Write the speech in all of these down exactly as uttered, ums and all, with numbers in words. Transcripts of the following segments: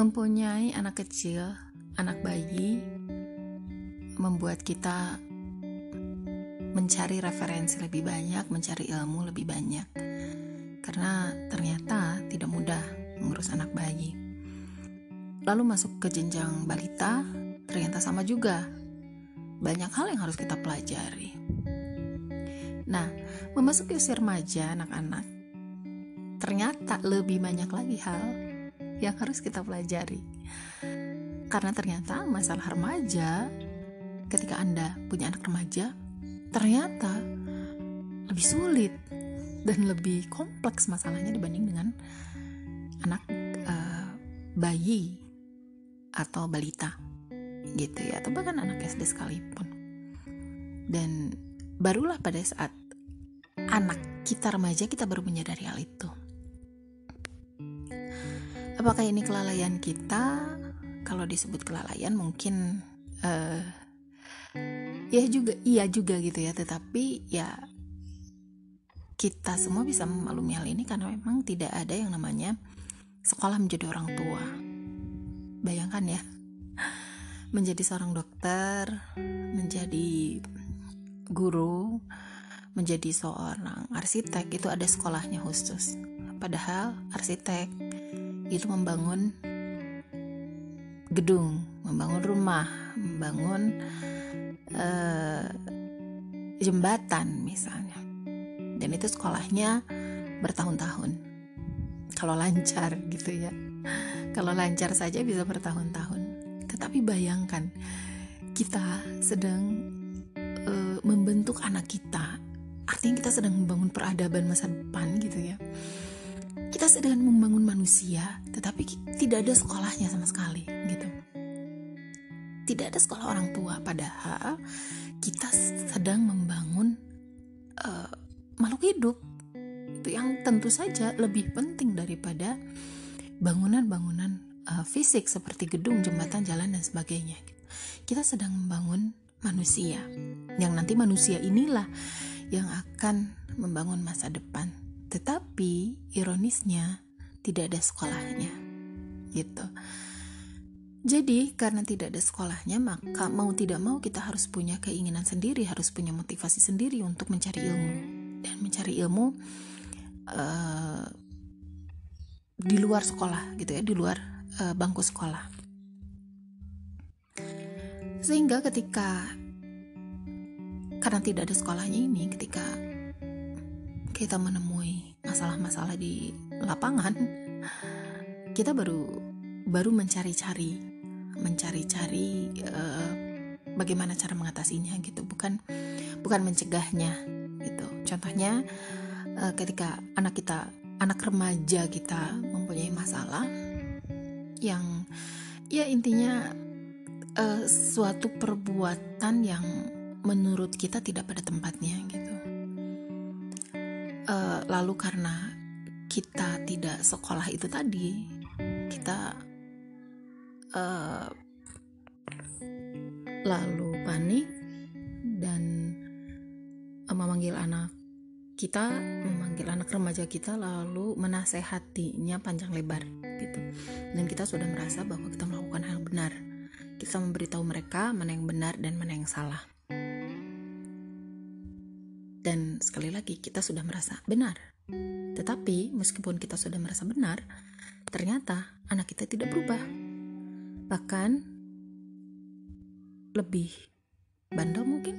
Mempunyai anak kecil, anak bayi, membuat kita mencari referensi lebih banyak, mencari ilmu lebih banyak. Karena ternyata tidak mudah mengurus anak bayi. Lalu masuk ke jenjang balita, ternyata sama juga. Banyak hal yang harus kita pelajari. Nah, memasuki usia remaja anak-anak, ternyata lebih banyak lagi hal yang harus kita pelajari. Karena ternyata masalah remaja, ketika Anda punya anak remaja, ternyata lebih sulit dan lebih kompleks masalahnya dibanding dengan anak uh, bayi atau balita gitu ya, atau bahkan anak S D sekalipun. Dan barulah pada saat anak kita remaja, kita baru menyadari hal itu. Apakah ini kelalaian kita? Kalau disebut kelalaian mungkin uh, ya juga iya juga gitu ya. Tetapi ya kita semua bisa memaklumi hal ini karena memang tidak ada yang namanya sekolah menjadi orang tua. Bayangkan ya, menjadi seorang dokter, menjadi guru, menjadi seorang arsitek itu ada sekolahnya khusus. Padahal arsitek itu membangun gedung, membangun rumah, membangun uh, jembatan misalnya. Dan itu sekolahnya bertahun-tahun. Kalau lancar gitu ya. Kalau lancar saja bisa bertahun-tahun. Tetapi bayangkan kita sedang uh, membentuk anak kita. Artinya kita sedang membangun peradaban masa depan gitu ya. Kita sedang membangun manusia, tetapi tidak ada sekolahnya sama sekali gitu. Tidak ada sekolah orang tua, padahal kita sedang membangun uh, makhluk hidup itu yang tentu saja lebih penting daripada bangunan-bangunan uh, fisik seperti gedung, jembatan, jalan dan sebagainya. Kita sedang membangun manusia, yang nanti manusia inilah yang akan membangun masa depan. Tetapi ironisnya tidak ada sekolahnya gitu. Jadi karena tidak ada sekolahnya, maka mau tidak mau kita harus punya keinginan sendiri, harus punya motivasi sendiri untuk mencari ilmu. Dan mencari ilmu uh, di luar sekolah gitu ya, di luar uh, bangku sekolah. Sehingga ketika karena tidak ada sekolahnya ini, ketika kita menemui masalah-masalah di lapangan, kita baru baru mencari-cari, mencari-cari uh, bagaimana cara mengatasinya gitu, bukan bukan mencegahnya gitu. Contohnya uh, ketika anak kita, anak remaja kita mempunyai masalah yang ya intinya uh, suatu perbuatan yang menurut kita tidak pada tempatnya gitu. Uh, lalu karena kita tidak sekolah itu tadi, kita uh, lalu panik dan uh, memanggil anak kita, memanggil anak remaja kita, lalu menasehatinya panjang lebar gitu. Dan kita sudah merasa bahwa kita melakukan hal benar. Kita memberitahu mereka mana yang benar dan mana yang salah. Dan sekali lagi kita sudah merasa benar. Tetapi meskipun kita sudah merasa benar, ternyata anak kita tidak berubah. Bahkan lebih bandel mungkin.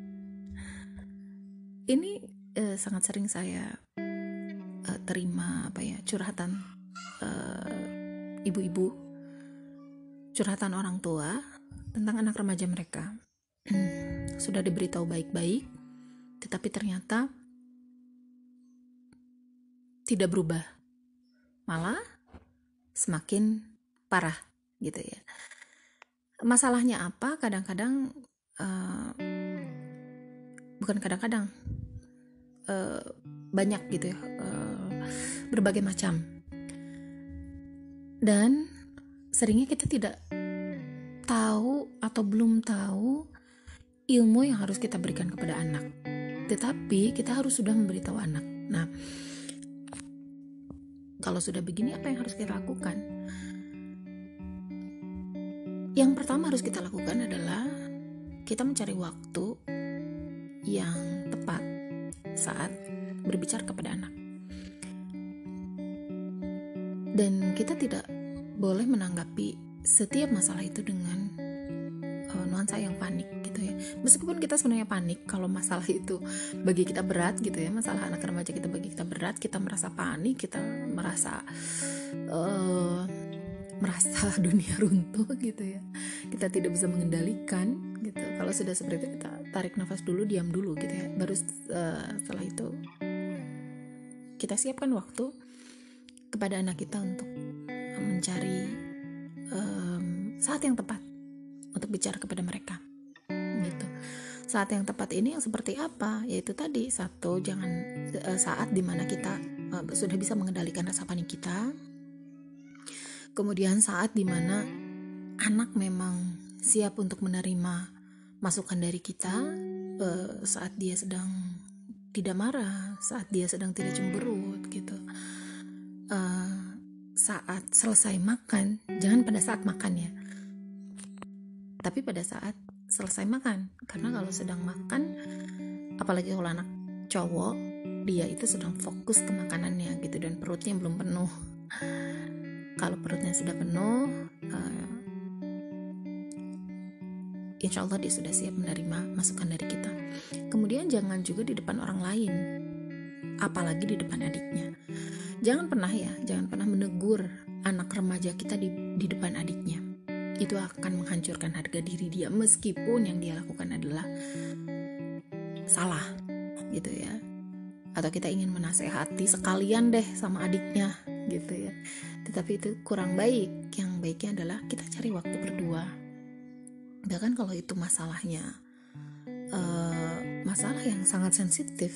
Ini eh, sangat sering saya eh, terima apa ya, curhatan eh, ibu-ibu, curhatan orang tua tentang anak remaja mereka. Sudah diberitahu baik-baik, tetapi ternyata tidak berubah, malah semakin parah gitu ya. Masalahnya apa? Kadang-kadang uh, bukan kadang-kadang uh, banyak gitu ya, uh, berbagai macam. Dan seringnya kita tidak tahu atau belum tahu ilmu yang harus kita berikan kepada anak. Tetapi kita harus sudah memberitahu anak. Nah, kalau sudah begini apa yang harus kita lakukan? Yang pertama harus kita lakukan adalah kita mencari waktu yang tepat saat berbicara kepada anak. Dan kita tidak boleh menanggapi setiap masalah itu dengan uh, nuansa yang panik gitu ya. Meskipun kita sebenarnya panik kalau masalah itu bagi kita berat gitu ya, masalah anak remaja kita bagi kita berat, kita merasa panik, kita merasa uh, merasa dunia runtuh gitu ya. Kita tidak bisa mengendalikan gitu. Kalau sudah seperti itu kita tarik nafas dulu, diam dulu gitu ya. Baru uh, setelah itu kita siapkan waktu kepada anak kita untuk mencari um, saat yang tepat untuk bicara kepada mereka gitu. Saat yang tepat ini yang seperti apa? Yaitu tadi, satu, jangan uh, saat dimana kita uh, sudah bisa mengendalikan rasa panik kita. Kemudian saat dimana anak memang siap untuk menerima masukan dari kita, uh, saat dia sedang tidak marah, saat dia sedang tidak cemberut gitu. Uh, saat selesai makan, jangan pada saat makan ya, tapi pada saat selesai makan. Karena kalau sedang makan, apalagi kalau anak cowok, dia itu sedang fokus ke makanannya gitu, dan perutnya belum penuh. Kalau perutnya sudah penuh, uh, insya Allah dia sudah siap menerima masukan dari kita. Kemudian jangan juga di depan orang lain, apalagi di depan adiknya. Jangan pernah ya, jangan pernah menegur anak remaja kita di, di depan adiknya. Itu akan menghancurkan harga diri dia, meskipun yang dia lakukan adalah salah gitu ya. Atau kita ingin menasehati sekalian deh sama adiknya gitu ya. Tetapi itu kurang baik. Yang baiknya adalah kita cari waktu berdua. Bahkan kalau itu masalahnya uh, masalah yang sangat sensitif,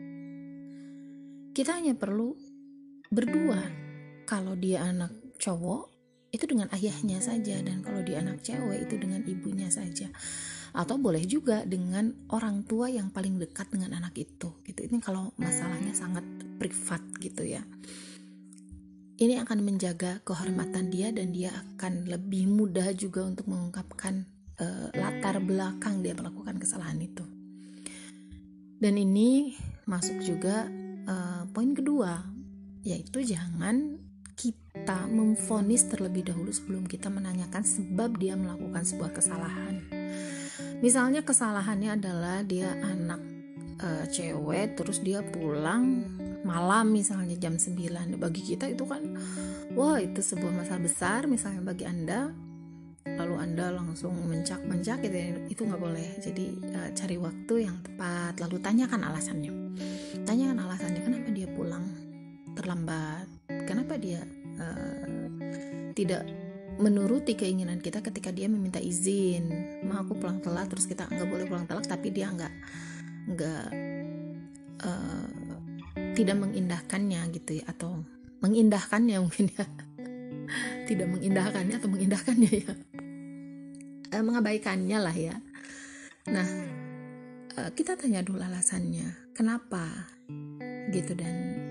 kita hanya perlu berdua. Kalau dia anak cowok itu dengan ayahnya saja, dan kalau dia anak cewek itu dengan ibunya saja, atau boleh juga dengan orang tua yang paling dekat dengan anak itu gitu. Ini kalau masalahnya sangat privat gitu ya. Ini akan menjaga kehormatan dia, dan dia akan lebih mudah juga untuk mengungkapkan uh, latar belakang dia melakukan kesalahan itu. Dan ini masuk juga uh, poin kedua, yaitu jangan kita memvonis terlebih dahulu sebelum kita menanyakan sebab dia melakukan sebuah kesalahan. Misalnya kesalahannya adalah dia anak e, cewek, terus dia pulang malam misalnya jam sembilan. Bagi kita itu kan, wah itu sebuah masalah besar misalnya bagi Anda. Lalu Anda langsung mencak-mencak gitu ya, itu gak boleh. Jadi e, cari waktu yang tepat, lalu tanyakan alasannya. Tanyakan alasannya, kenapa dia pulang terlambat, kenapa dia uh, tidak menuruti keinginan kita ketika dia meminta izin, ma aku pulang telat, terus kita nggak boleh pulang telat, tapi dia nggak nggak uh, tidak mengindahkannya gitu ya, atau mengindahkannya mungkin ya, tidak mengindahkannya atau mengindahkannya ya, uh, mengabaikannya lah ya. Nah uh, kita tanya dulu alasannya, kenapa gitu. Dan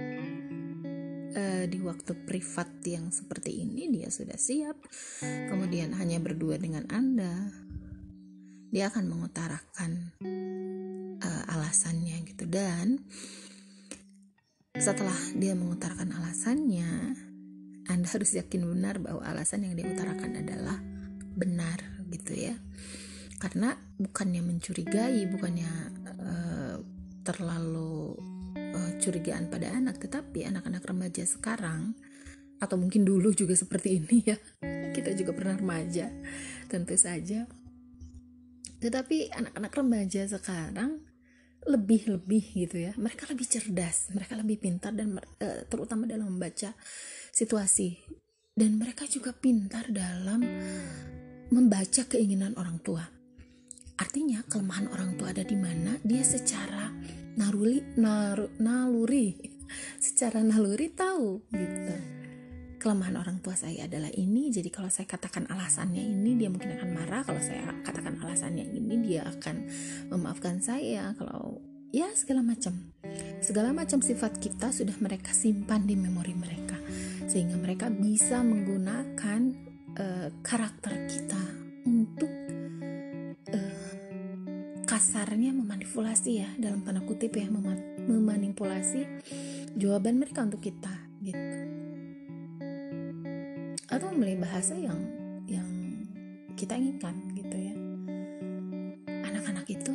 di waktu privat yang seperti ini dia sudah siap, kemudian hanya berdua dengan Anda, dia akan mengutarakan uh, alasannya gitu. Dan setelah dia mengutarakan alasannya, Anda harus yakin benar bahwa alasan yang dia utarakan adalah benar gitu ya. Karena bukannya mencurigai, bukannya uh, terlalu curigaan pada anak, tetapi anak-anak remaja sekarang, atau mungkin dulu juga seperti ini ya, kita juga pernah remaja tentu saja, tetapi anak-anak remaja sekarang lebih-lebih gitu ya, mereka lebih cerdas, mereka lebih pintar, dan uh, terutama dalam membaca situasi, dan mereka juga pintar dalam membaca keinginan orang tua. Artinya kelemahan orang tua ada di mana, dia secara naruli, naru, naluri, secara naluri tahu gitu. Kelemahan orang tua saya adalah ini, jadi kalau saya katakan alasannya ini, dia mungkin akan marah. Kalau saya katakan alasannya ini, dia akan memaafkan saya. Kalau ya segala macam, segala macam sifat kita sudah mereka simpan di memori mereka, sehingga mereka bisa menggunakan uh, karakter kita untuk uh, kasarnya memanipulasi ya, dalam tanda kutip ya, mem- memanipulasi jawaban mereka untuk kita gitu, atau memilih bahasa yang yang kita inginkan gitu ya. Anak-anak itu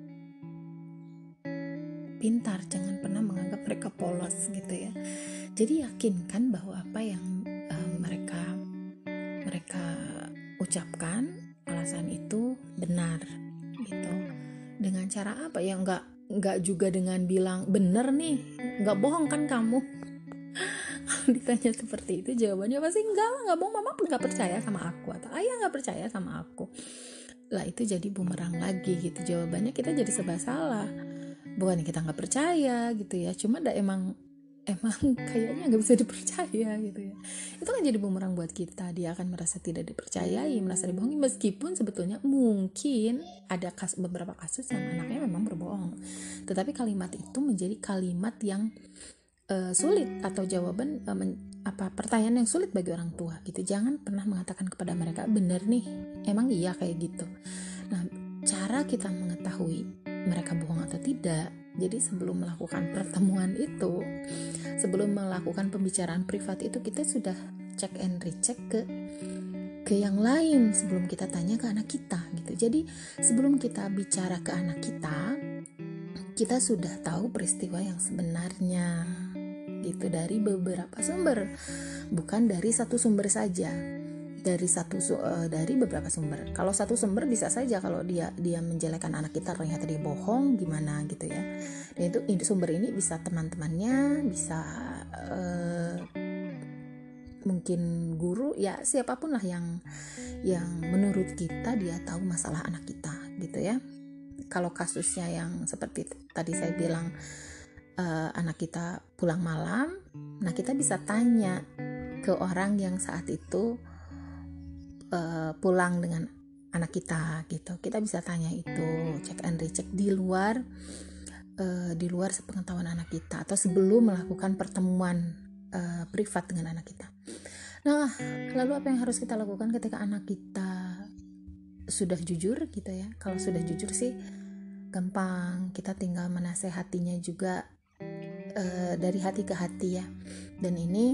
pintar, jangan pernah menganggap mereka polos gitu ya. Jadi yakinkan bahwa apa yang uh, mereka mereka ucapkan, alasan itu benar gitu. Dengan cara apa ya? Nggak nggak juga dengan bilang bener nih, nggak bohong kan kamu. Ditanya seperti itu, jawabannya pasti enggak lah, nggak bohong, mama nggak percaya sama aku, atau ayah nggak percaya sama aku. Lah itu jadi bumerang lagi gitu, jawabannya kita jadi serba salah. Bukan kita nggak percaya gitu ya, cuma dah emang emang kayaknya nggak bisa dipercaya gitu ya. Itu kan jadi bumerang buat kita, dia akan merasa tidak dipercayai, merasa dibohongi, meskipun sebetulnya mungkin ada kas, beberapa kasus yang anaknya memang berbohong, tetapi kalimat itu menjadi kalimat yang Uh, sulit atau jawaban uh, men, apa pertanyaan yang sulit bagi orang tua gitu. Jangan pernah mengatakan kepada mereka bener nih, emang iya kayak gitu. Nah, cara kita mengetahui mereka bohong atau tidak, jadi sebelum melakukan pertemuan itu, sebelum melakukan pembicaraan privat itu, kita sudah check and recheck ke ke yang lain sebelum kita tanya ke anak kita gitu. Jadi sebelum kita bicara ke anak kita, kita sudah tahu peristiwa yang sebenarnya gitu dari beberapa sumber, bukan dari satu sumber saja, dari satu uh, dari beberapa sumber. Kalau satu sumber bisa saja kalau dia dia menjelekkan anak kita, ternyata dia bohong gimana gitu ya. Dan itu, itu sumber ini bisa teman-temannya, bisa uh, mungkin guru ya, siapapun lah yang yang menurut kita dia tahu masalah anak kita gitu ya. Kalau kasusnya yang seperti tadi saya bilang, uh, anak kita pulang malam, nah kita bisa tanya ke orang yang saat itu uh, pulang dengan anak kita gitu. Kita bisa tanya itu, check and recheck di luar uh, di luar sepengetahuan anak kita, atau sebelum melakukan pertemuan uh, privat dengan anak kita. Nah, lalu apa yang harus kita lakukan ketika anak kita sudah jujur gitu ya? Kalau sudah jujur sih gampang, kita tinggal menasehatinya juga uh, dari hati ke hati ya. Dan ini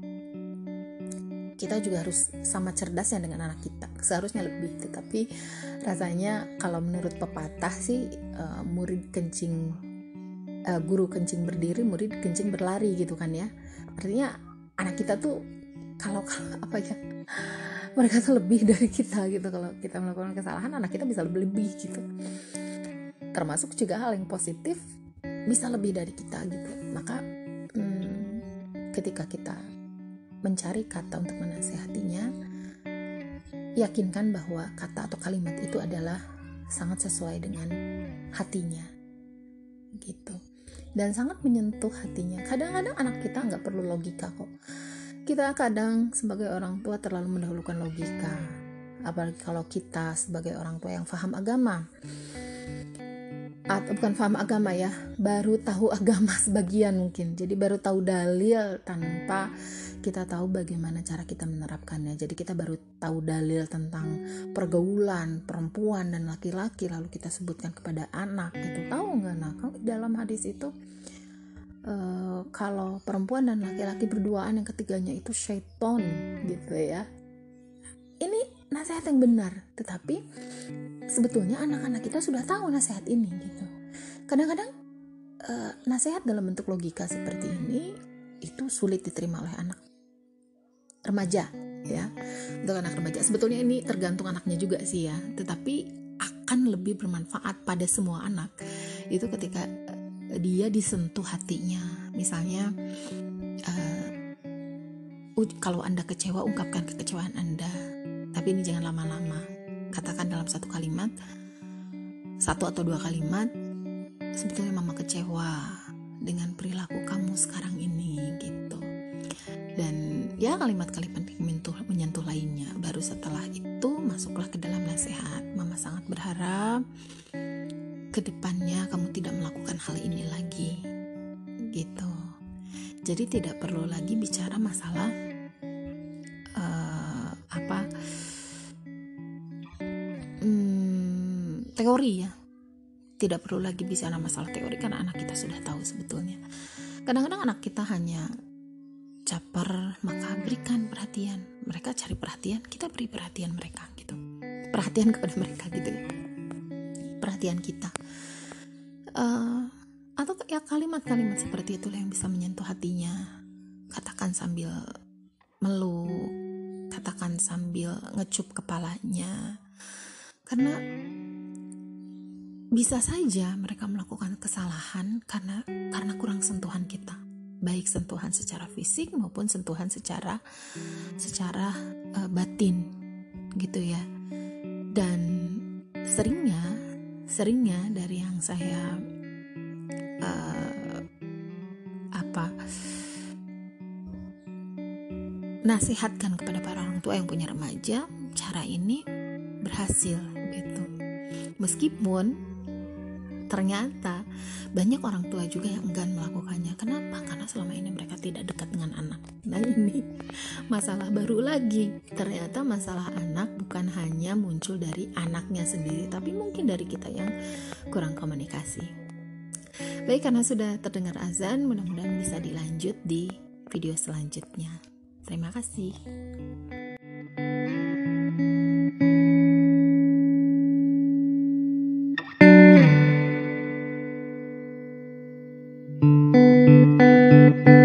kita juga harus sama cerdasnya dengan anak kita, seharusnya lebih. Tetapi rasanya kalau menurut pepatah sih, uh, murid kencing uh, guru kencing berdiri, murid kencing berlari gitu kan ya. Artinya anak kita tuh kalau apa ya, mereka tuh lebih dari kita gitu. Kalau kita melakukan kesalahan, anak kita bisa lebih-lebih gitu. Termasuk juga hal yang positif, bisa lebih dari kita gitu. Maka hmm, ketika kita mencari kata untuk menasehatinya, yakinkan bahwa kata atau kalimat itu adalah sangat sesuai dengan hatinya gitu, dan sangat menyentuh hatinya. Kadang-kadang anak kita nggak perlu logika kok. Kita kadang sebagai orang tua terlalu mendahulukan logika, apalagi kalau kita sebagai orang tua yang paham agama, atau bukan paham agama ya, baru tahu agama sebagian mungkin, jadi baru tahu dalil tanpa kita tahu bagaimana cara kita menerapkannya. Jadi kita baru tahu dalil tentang pergaulan perempuan dan laki-laki, lalu kita sebutkan kepada anak gitu. Tahu nggak nak, dalam hadis itu Uh, kalau perempuan dan laki-laki berduaan, yang ketiganya itu syaiton gitu ya. Ini nasihat yang benar, tetapi sebetulnya anak-anak kita sudah tahu nasihat ini gitu. Kadang-kadang uh, nasihat dalam bentuk logika seperti ini itu sulit diterima oleh anak remaja ya. Untuk anak remaja sebetulnya ini tergantung anaknya juga sih ya, tetapi akan lebih bermanfaat pada semua anak itu ketika dia disentuh hatinya. Misalnya uh, kalau Anda kecewa, ungkapkan kekecewaan Anda, tapi ini jangan lama-lama. Katakan dalam satu kalimat, satu atau dua kalimat, sebetulnya mama kecewa dengan perilaku kamu sekarang ini gitu. Dan ya kalimat-kalimat menyentuh, menyentuh lainnya. Baru setelah itu masuklah ke dalam nasihat. Mama sangat berharap kedepannya kamu tidak melakukan hal ini lagi gitu. Jadi tidak perlu lagi bicara masalah uh, apa teori ya. Tidak perlu lagi bicara masalah teori karena anak kita sudah tahu sebetulnya. Kadang-kadang anak kita hanya caper, maka berikan perhatian. Mereka cari perhatian, kita beri perhatian mereka gitu. Perhatian kepada mereka gitu ya. Perhatian kita. Uh, atau ya kalimat-kalimat seperti itulah yang bisa menyentuh hatinya. Katakan sambil meluk, katakan sambil ngecup kepalanya. Karena bisa saja mereka melakukan kesalahan karena karena kurang sentuhan kita, baik sentuhan secara fisik maupun sentuhan secara secara uh, batin, gitu ya. Dan seringnya, seringnya dari yang saya uh, apa nasihatkan kepada para orang tua yang punya remaja, cara ini berhasil, gitu. Meskipun ternyata banyak orang tua juga yang enggan melakukannya. Kenapa? Karena selama ini mereka tidak dekat dengan anak. Nah ini masalah baru lagi. Ternyata masalah anak bukan hanya muncul dari anaknya sendiri, tapi mungkin dari kita yang kurang komunikasi. Baik, karena sudah terdengar azan, mudah-mudahan bisa dilanjut di video selanjutnya. Terima kasih. Thank you.